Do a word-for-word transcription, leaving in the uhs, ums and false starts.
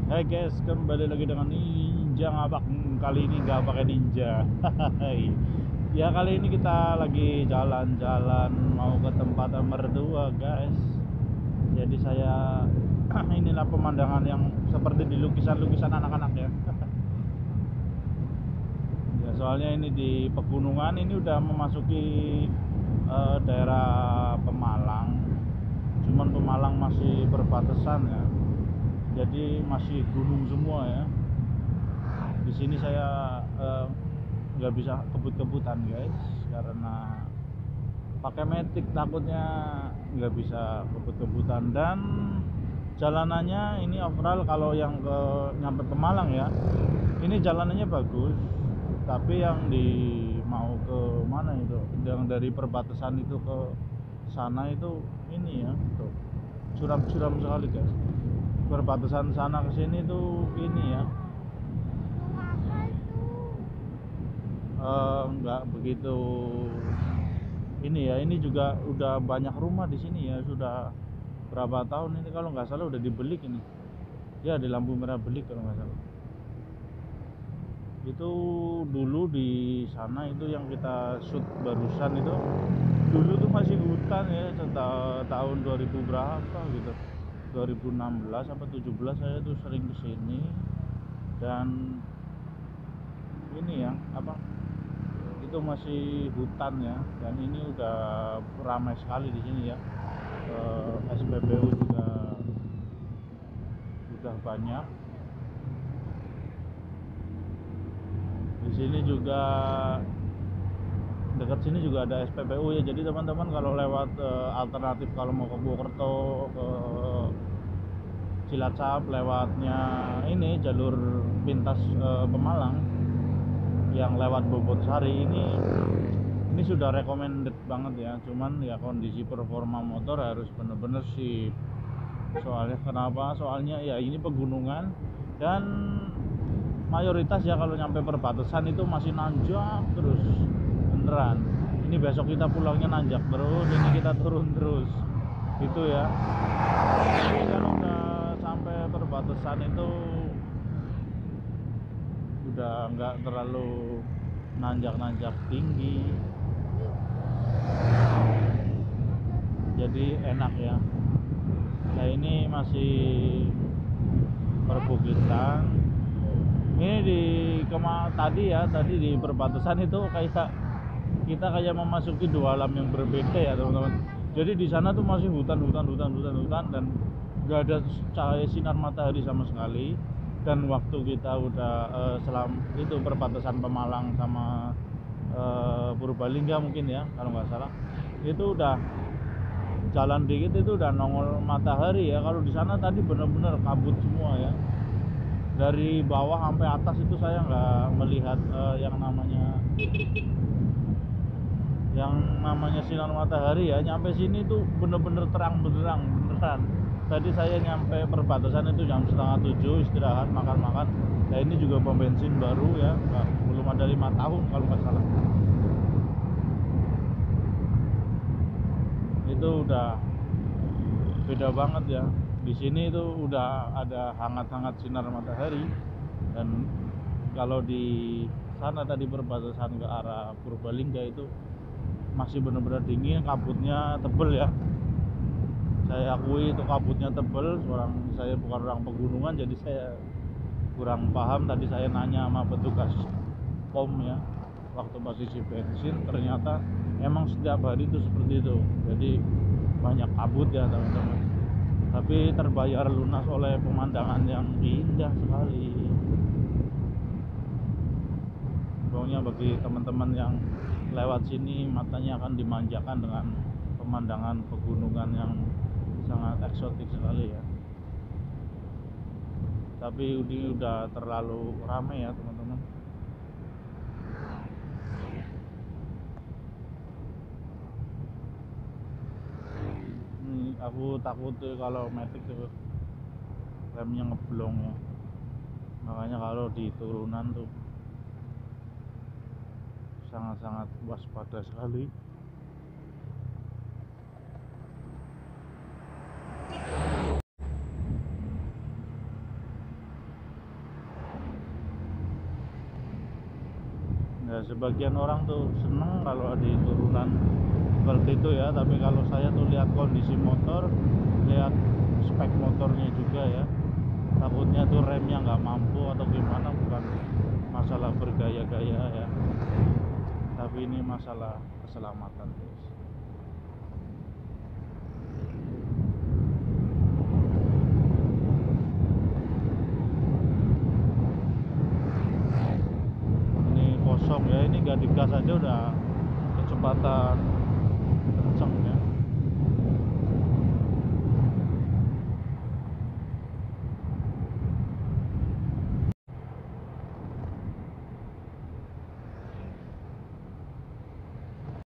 Hai guys, kembali lagi dengan Ninja Ngabak. Kali ini nggak pakai ninja. Ya kali ini kita lagi jalan-jalan mau ke tempat mertua guys. Jadi saya inilah pemandangan yang seperti di lukisan-lukisan anak-anak ya. Ya soalnya ini di pegunungan, ini udah memasuki uh, daerah Pemalang. Cuman Pemalang masih berbatasan ya. Jadi masih gunung semua ya. Di sini saya nggak uh, bisa kebut-kebutan guys, karena pakai metik takutnya nggak bisa kebut-kebutan. Dan jalanannya ini overall kalau yang ke nyampe Pemalang ya, ini jalanannya bagus. Tapi yang di mau ke mana itu, yang dari perbatasan itu ke sana itu ini ya, tuh curam-curam sekali guys. Perbatasan sana ke sini tuh ini ya, uh, nggak begitu ini ya. Ini juga udah banyak rumah di sini ya, sudah berapa tahun ini kalau nggak salah udah dibelik ini ya, di lampu merah belik kalau nggak salah. Itu dulu di sana itu yang kita shoot barusan itu, dulu tuh masih hutan ya, tahun dua ribu berapa gitu, dua ribu enam belas apa tujuh belas saya tuh sering kesini. Dan ini ya apa, itu masih hutan ya, dan ini udah ramai sekali di sini ya. eh, S P B U juga udah banyak di sini juga. Dekat sini juga ada S P B U ya, jadi teman-teman kalau lewat eh, alternatif kalau mau ke Purwokerto, ke Cilacap, lewatnya ini jalur pintas eh, Pemalang yang lewat Bobotsari ini ini sudah recommended banget ya. Cuman ya kondisi performa motor harus bener-bener sip. Soalnya kenapa? Soalnya ya ini pegunungan, dan mayoritas ya kalau nyampe perbatasan itu masih nanjak terus beneran. Ini besok kita pulangnya nanjak terus, ini kita turun terus itu ya. Jadi kalau udah sampai perbatasan itu udah nggak terlalu nanjak-nanjak tinggi, jadi enak ya. Nah ini masih perbukitan. Ini di kema tadi ya, tadi di perbatasan itu kayak kita kayak memasuki dua alam yang berbeda ya teman-teman. Jadi di sana tuh masih hutan, hutan, hutan, hutan, hutan, dan nggak ada cahaya sinar matahari sama sekali. Dan waktu kita udah uh, selam itu perbatasan Pemalang sama uh, Purbalingga mungkin ya kalau nggak salah, itu udah jalan dikit itu udah nongol matahari ya. Kalau di sana tadi bener-bener kabut semua ya, dari bawah sampai atas itu saya nggak melihat uh, yang namanya yang namanya sinar matahari ya. Nyampe sini tuh bener-bener terang benderang beneran. Tadi saya nyampe perbatasan itu jam setengah tujuh, istirahat makan-makan. Nah ini juga pom bensin baru ya, nah, belum ada lima tahun kalau nggak salah. Itu udah beda banget ya. Di sini itu udah ada hangat-hangat sinar matahari. Dan kalau di sana tadi perbatasan ke arah Purbalingga itu masih benar-benar dingin, kabutnya tebel ya. Saya akui itu kabutnya tebel. Orang saya bukan orang pegunungan, jadi saya kurang paham. Tadi saya nanya sama petugas pom ya, waktu pas isi bensin, ternyata emang setiap hari itu seperti itu. Jadi banyak kabut ya teman-teman, tapi terbayar lunas oleh pemandangan yang indah sekali. Pokoknya bagi teman-teman yang lewat sini, matanya akan dimanjakan dengan pemandangan pegunungan yang sangat eksotik sekali ya. Tapi ini udah terlalu ramai ya teman-teman. Ini aku takut tuh kalau matic tuh remnya ngeblong ya. Makanya kalau di turunan tuh sangat-sangat waspada sekali. ya sebagian orang tuh seneng kalau di turunan seperti itu ya, tapi kalau saya tuh lihat kondisi motor, lihat spek motornya juga ya, takutnya tuh remnya nggak mampu atau gimana. Bukan masalah bergaya-gaya ya, tapi ini masalah keselamatan guys. Ini kosong ya, ini gak digas aja udah kecepatan